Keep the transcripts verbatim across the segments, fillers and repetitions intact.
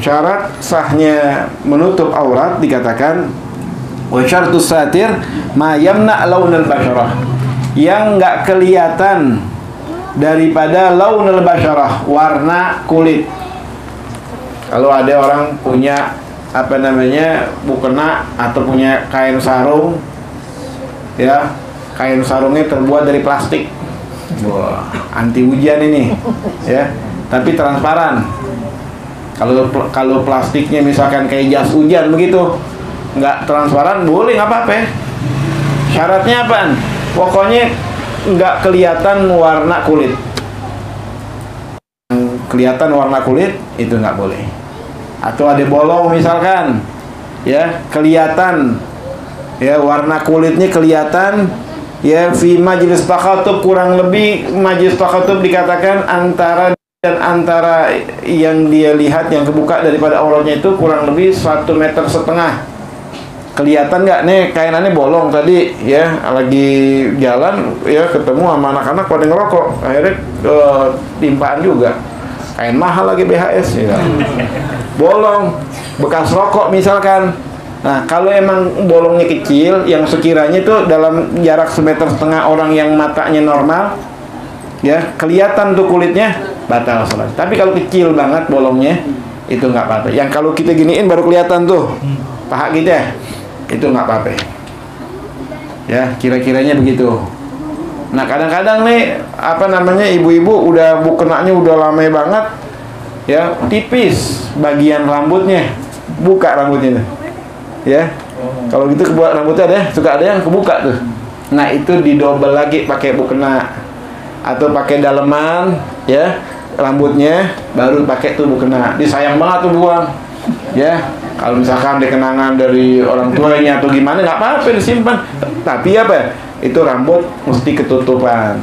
syarat sahnya menutup aurat dikatakan wa syartus satir ma yamna launal basyarah, yang enggak kelihatan daripada launal basyarah, warna kulit. Kalau ada orang punya apa namanya mukena atau punya kain sarung, ya, kain sarungnya terbuat dari plastik. Wah, anti hujan ini, ya, tapi transparan. Kalau kalau plastiknya misalkan kayak jas hujan begitu, nggak transparan, boleh, nggak apa-apa. Syaratnya apaan? Pokoknya nggak kelihatan warna kulit. Kelihatan warna kulit itu nggak boleh. Atau ada bolong misalkan, ya, kelihatan, ya, warna kulitnya kelihatan, ya, fi majlis takhatub, kurang lebih majlis takhatub dikatakan antara dan antara yang dia lihat yang kebuka daripada auratnya itu kurang lebih satu meter setengah. Kelihatan nggak nih kainannya bolong tadi, ya, lagi jalan, ya, ketemu sama anak-anak pada ngerokok, akhirnya uh, timpaan juga. Kain mahal lagi B H S, ya. Bolong, bekas rokok misalkan. Nah, kalau emang bolongnya kecil, yang sekiranya itu dalam jarak semeter setengah orang yang matanya normal, ya, kelihatan tuh kulitnya, batal sholat. Tapi kalau kecil banget bolongnya, itu nggak apa-apa. Yang kalau kita giniin baru kelihatan tuh paha kita, itu nggak apa-apa. Ya, kira-kiranya begitu. Nah, kadang-kadang nih apa namanya ibu-ibu udah bukenanya udah lama banget, ya, tipis bagian rambutnya, buka rambutnya tuh, ya. Kalau gitu kebuka rambutnya ada, suka ada yang kebuka tuh. Nah, itu didobel lagi pakai mukena atau pakai daleman, ya, rambutnya baru pakai tuh mukena. Disayang banget tuh buang, ya. Kalau misalkan ada kenangan dari orang tuanya atau gimana, nggak apa-apa disimpan. Tapi apa? Itu rambut mesti ketutupan,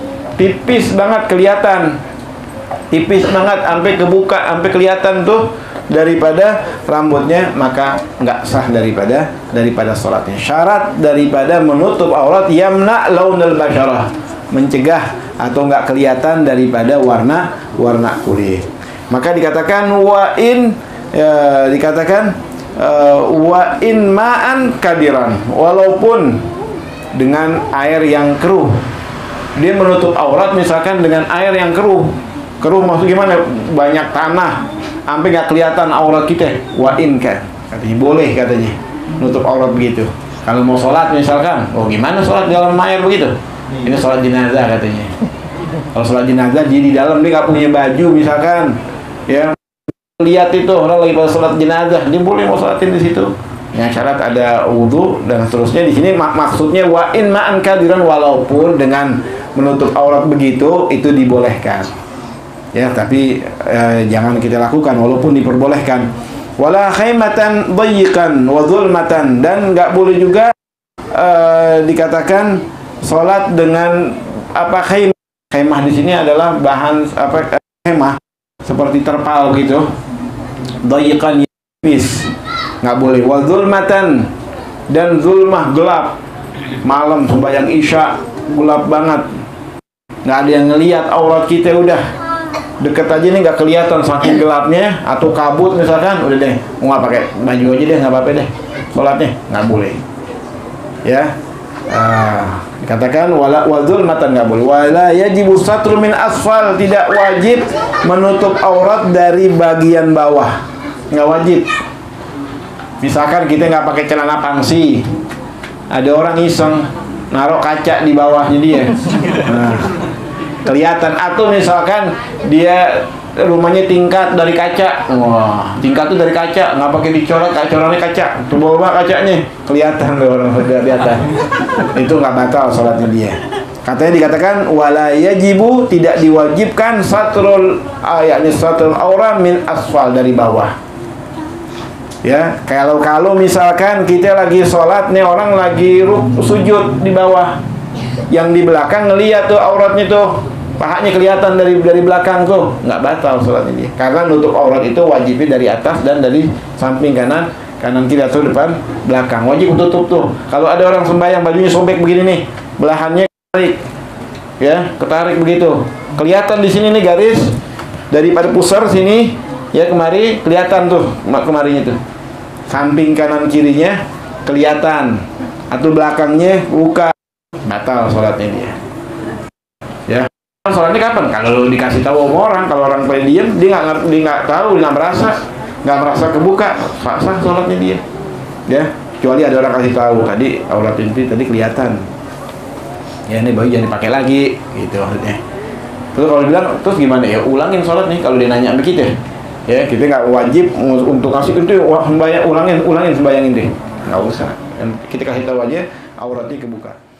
tipis banget kelihatan, tipis banget sampai kebuka, sampai kelihatan tuh daripada rambutnya, maka nggak sah daripada daripada sholatnya. Syarat daripada menutup aurat yamna launal basyarah, mencegah atau nggak kelihatan daripada warna warna kulit. Maka dikatakan wa in, ya, dikatakan uh, wa in ma'an kadiran, walaupun dengan air yang keruh. Dia menutup aurat misalkan dengan air yang keruh. Keruh maksud gimana? Banyak tanah sampai nggak kelihatan aurat kita. Wa in kan, katanya boleh, katanya nutup aurat begitu. Kalau mau sholat misalkan, oh gimana sholat dalam air begitu? Ini sholat jenazah katanya. Kalau sholat jenazah jadi di dalam, dia nggak punya baju misalkan, ya, lihat itu orang lagi pada sholat jenazah, dia boleh mau sholatin di situ. Yang syarat ada wudhu dan seterusnya. Di sini mak maksudnya wa in ma'an kadiran, walaupun dengan menutup aurat begitu itu dibolehkan, ya, tapi eh, jangan kita lakukan walaupun diperbolehkan. Wala khaymatan dayyiqan wa zulmatan, dan nggak boleh juga eh, dikatakan sholat dengan apa khaymah. Khaymah di sini adalah bahan apa khaymah seperti terpal gitu. Dayyiqan, tipis, nggak boleh. Wa zulmatan, dan zulmah gelap, malam sembahyang isya gelap banget, nggak ada yang ngelihat aurat kita, udah deket aja nih nggak kelihatan saking gelapnya, atau kabut misalkan, udah deh mau nggak pakai baju aja deh, nggak apa-apa deh sholatnya, nggak boleh, ya. Ah, dikatakan wala wazul matan, nggak boleh. Wala yajibu satru min asfal, tidak wajib menutup aurat dari bagian bawah, nggak wajib. Misalkan kita nggak pakai celana pangsi, ada orang iseng naruh kaca di bawahnya dia, nah, kelihatan. Atau misalkan dia rumahnya tingkat dari kaca, wah, tingkat itu dari kaca, nggak pakai dicoret, corannya kaca, tuh bawa kacanya, kelihatan loh orang sudah di atas, itu nggak batal sholatnya dia. Katanya dikatakan wala yajibu, tidak diwajibkan satrul ayatnya satrul aura min asfal, dari bawah. Ya, kalau kalau misalkan kita lagi sholat nih, orang lagi ruk, sujud di bawah, yang di belakang ngeliat tuh auratnya tuh, pahanya kelihatan dari dari belakang tuh, nggak batal sholatnya dia, karena nutup aurat itu wajibnya dari atas dan dari samping kanan, kanan kiri atau depan belakang, wajib tutup tuh. Kalau ada orang sembahyang bajunya sobek begini nih, belahannya ketarik, ya, ketarik begitu, kelihatan di sini nih garis daripada pusar sini, ya kemari kelihatan tuh kemarinya tuh, samping kanan kirinya kelihatan, atau belakangnya buka, batal sholatnya dia. Ya, sholatnya kapan? Kalau dikasih tahu sama orang, kalau orang pada diem, dia nggak ngerti, dia nggak tahu, dia nggak merasa, nggak merasa kebuka, sah sah sholatnya dia. Ya, kecuali ada orang kasih tahu, tadi aurat inti tadi kelihatan. Ya, ini baju jangan dipakai lagi, gitu maksudnya. Terus kalau bilang, terus gimana ya? Ulangin sholat nih kalau dia nanya sama kita. Ya, kita nggak wajib untuk kasih itu sembahyang, ulangin, ulangin sembahyang ini. Nggak usah. Dan kita kasih tahu aja auratnya kebuka.